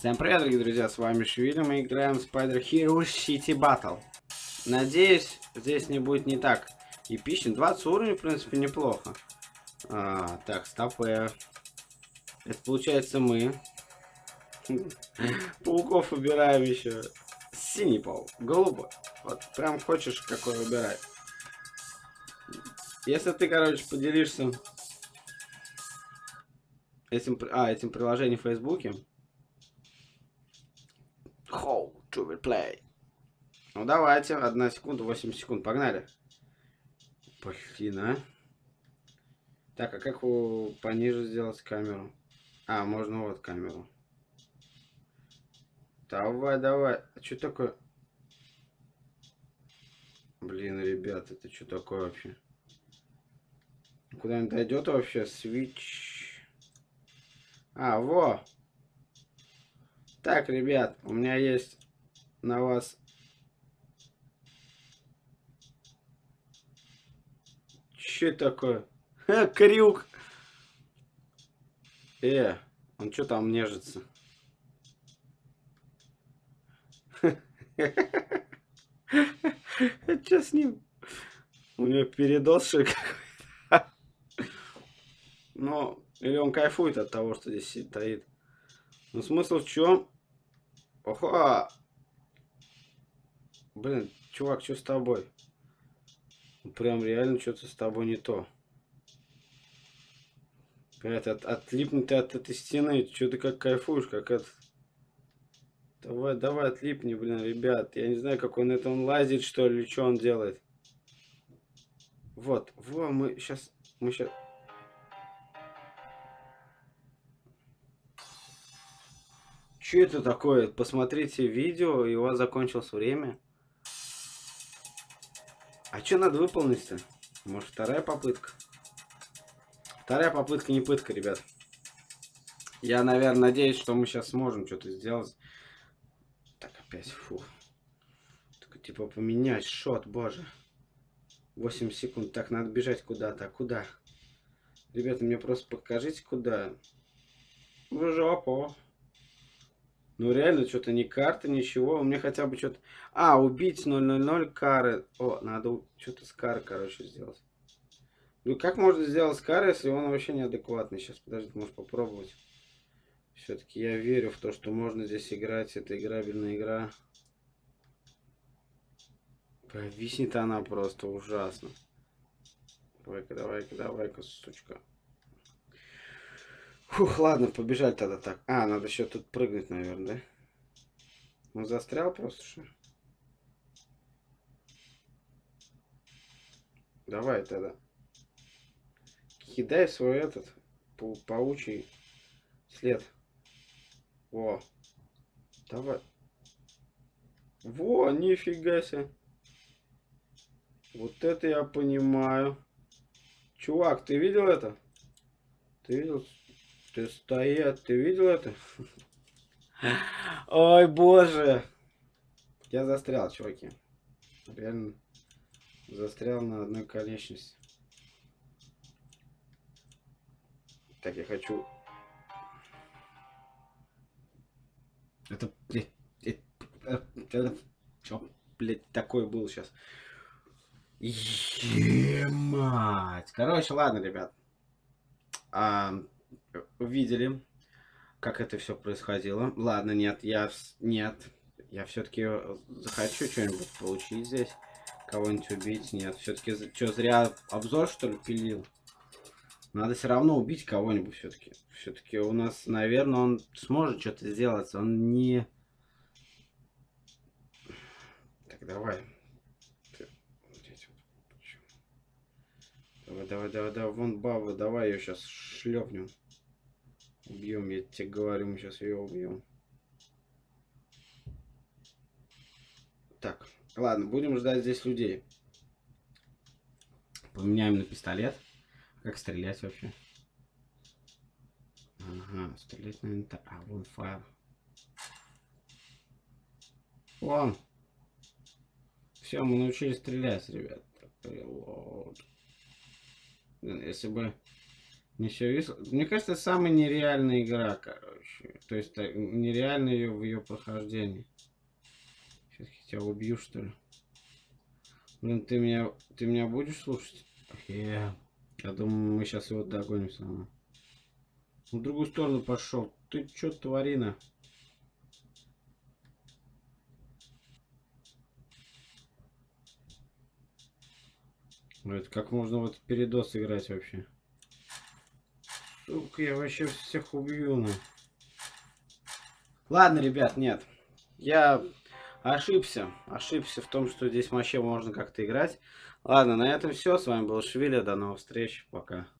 Всем привет, дорогие друзья, с вами Швили, мы играем в Spider Hero City Battle. Надеюсь, здесь не будет не так эпично. 20 уровней, в принципе, неплохо. Так, стопэ. Это получается мы. Пауков выбираем еще. Синий паук, голубой. Вот, прям хочешь, какой выбирай. Если ты, короче, поделишься этим приложением в Фейсбуке. How to replay. Ну давайте, 1 секунда, 8 секунд, погнали. Блин, а. Так, а как пониже сделать камеру? Можно вот камеру. Давай, давай. А что такое? Блин, ребят, это что такое вообще? Куда-нибудь дойдет вообще? Switch. Во. Так, ребят, у меня есть на вас... Что такое? Крюк. Он что там нежится? Что с ним? У него передоз какой-то. Ну, или он кайфует от того, что здесь стоит. Ну, смысл в чем? Ого! Блин, чувак, что с тобой? Прям реально что-то с тобой не то. Отлипни ты от этой стены. Что ты как кайфуешь, как это... Давай, давай, отлипни, блин, ребят. Я не знаю, как он это, он лазит, что ли, что он делает. Вот, мы сейчас... Что это такое? Посмотрите видео, и у вас закончилось время. А что надо выполнить-то? Может, вторая попытка? Вторая попытка не пытка, ребят. Я, наверное, надеюсь, что мы сейчас сможем что-то сделать. Так, опять, фу. Только, типа, поменять шот, боже. 8 секунд. Так, надо бежать куда-то. Куда? Ребята, мне просто покажите, куда. В жопу. Ну, реально, что-то ни карты, ничего. У меня хотя бы что-то... Убить 000 кары. Надо что-то с карой, короче, сделать. Ну, как можно сделать с карой, если он вообще неадекватный? Сейчас, подождите, может попробовать. Все-таки я верю в то, что можно здесь играть. Это играбельная игра. Виснет она просто ужасно. Давай-ка, давай-ка, давай-ка, сучка. Фух, ладно, побежать тогда так. Надо еще тут прыгнуть, наверное, да? Он застрял просто, что? Давай тогда. Кидай свой этот паучий след. Во. Давай. Во, нифига себе. Вот это я понимаю. Чувак, ты видел это? Ты видел? Ты видел это? Ой, боже. Я застрял, чуваки. Реально застрял на одной конечности. Так, я хочу... Это, что, блядь, такое было сейчас? Мать. Короче, ладно, ребят. Увидели, как это все происходило. Ладно, нет. Я все-таки захочу что-нибудь получить здесь. Кого-нибудь убить. Нет, все-таки что, зря обзор, что ли, пилил? Надо все равно убить кого-нибудь все-таки. Все-таки у нас, наверное, он сможет что-то сделать. Он не... Так, давай. Давай. Вон баба, давай ее сейчас шлепнем. Убьем, я тебе говорю, мы сейчас ее убьем. Так, ладно, будем ждать здесь людей. Поменяем на пистолет. Как стрелять вообще? Ага, стрелять, наверное, так. Вон файл. Вон. Все, мы научились стрелять, ребят. Если бы Не все весело. Мне кажется, самая нереальная игра, короче. То есть нереально ее в ее прохождении. Сейчас я тебя убью, что ли? Блин, ты меня будешь слушать? Я думаю, мы сейчас его догоним самого. В другую сторону пошел. Ты чё, тварина? Это как можно вот передос играть вообще? Сука, я вообще всех убью, ну. Ладно, ребят, нет. Я ошибся. Ошибся в том, что здесь вообще можно как-то играть. Ладно, на этом все. С вами был Швиля. До новых встреч. Пока.